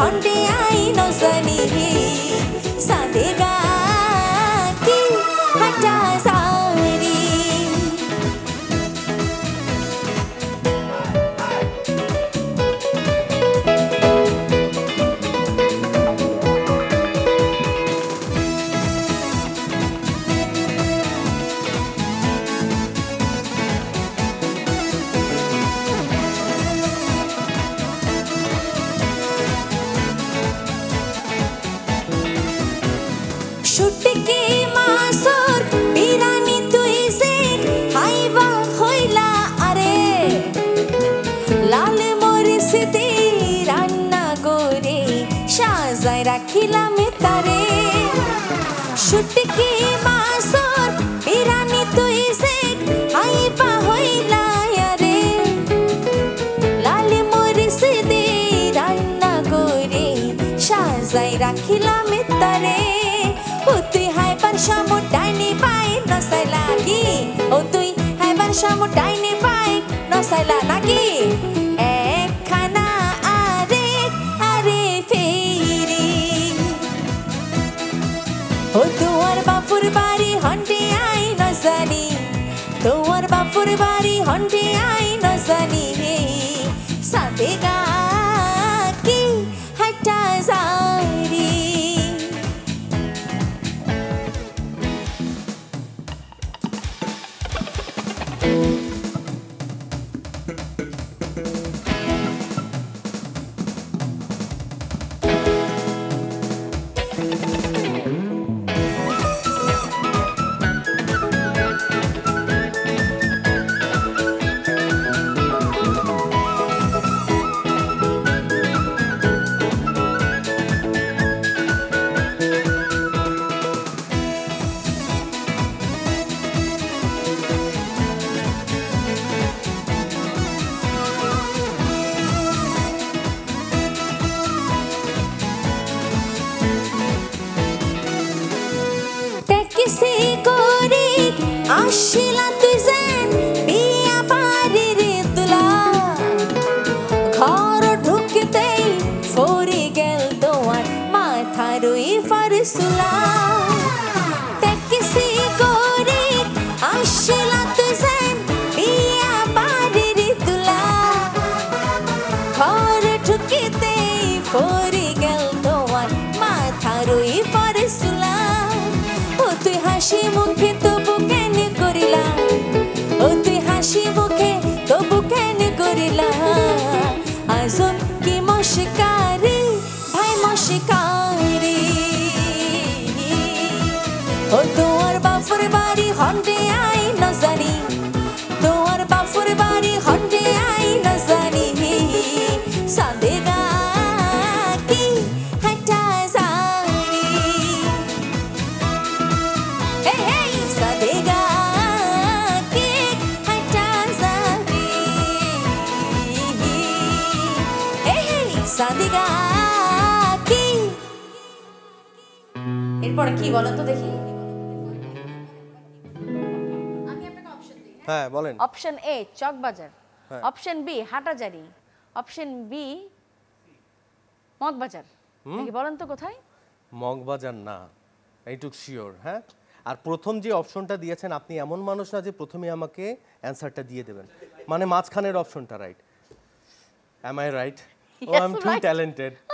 हंडे आई नजनी सादेगा की हटा सारी छुटकी मासुर बिरानी तुई से हाइबा होइला अरे लाल मरिच दे रान्ना करे साजाय राखिलाम तारे छुटकी मासुर बिरानी तुई से हाइबा होइला अरे लाल मरिच दे रान्ना करे साजाय राखिलाम तारे तुई हाइबार समय डाइने पाई नसाइला कि ओ तुई हाइबार समय डाइने पाई नसाइला नाकि एक खाना आरे आरे फेरी ओ तुआर बापुर बारी हंडे आई नजानी तुआर बापुर बारी हंडे आई नजानी सादेगा की हटा जारी किसी कोरी आशिला तुझेन बिया बारी रे तुला घर ढुकते फोरी गेल दोआर माथारुई फरसुला किसी कोरी आशिला तुझेन बिया बारी रे तुला घर ढुकते फोरी गेल दोआर माथारुई फरसुला तुई हासि मुखे तबु केन करिला ओ तुई हासि मुखे तबु केन करिला आजब की मस्कारी भाई मस्कारी ओ तोर बापुर बारी हंडे आई नजानी तोर बापुर बारी हंडे आई नजानी सादेगा की हटा सादेगा की हटा जारी सादेगा की এরপর কি বলেন তো দেখি আমি আপনাকে অপশন দিই হ্যাঁ বলেন option A Chawkbazar option B Hathazari option B Moghbazar কি বলেন তো কোথায় মগবাজার না এইটুক শিওর হ্যাঁ আর প্রথম যে অপশনটা দিয়েছেন আপনি এমন মানুষ না যে প্রথমে আমাকে অ্যানসারটা দিয়ে দেবেন মানে মাঝখানের অপশনটা right am I right oh I am too talented